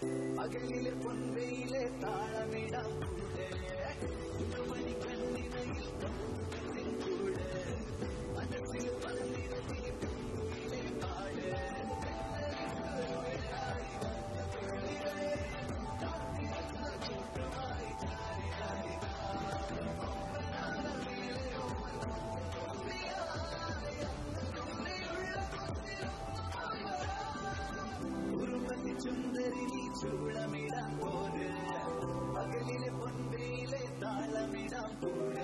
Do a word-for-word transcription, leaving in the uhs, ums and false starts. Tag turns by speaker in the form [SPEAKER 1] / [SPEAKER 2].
[SPEAKER 1] പകലിലെ പൊൻവെയിലെ താളമിടാം കൂടെ മണി കണ്ണിനയിൽ കൂടെ മനസ്സിൽ പറഞ്ഞിരത്തിലെ പാട് ചുന്ദരി ചൂളമിടാൻ പോര് പകലിലെ പൊൻവെയിലെ താളമിടാൻ പോര്